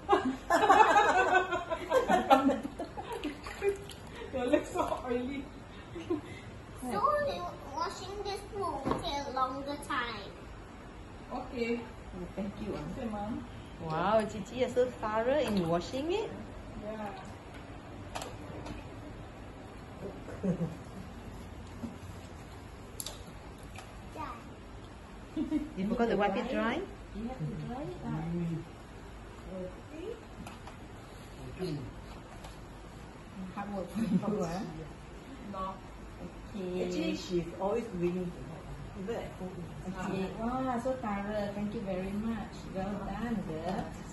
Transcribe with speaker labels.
Speaker 1: Your legs so oily.
Speaker 2: So washing this will take a longer time.
Speaker 1: Okay.
Speaker 3: Oh, thank you.
Speaker 1: Okay, Mom.
Speaker 3: Wow, Gigi is so thorough in washing it.
Speaker 1: Yeah.
Speaker 3: You forgot to wipe it dry?
Speaker 1: You have to dry it out. Okay.
Speaker 3: Hard work for you, huh?
Speaker 1: No.
Speaker 3: Okay.
Speaker 4: Actually, she's always willing to help, even at home.
Speaker 3: Okay. Wow, so thorough. Thank you very much. Well done, girl.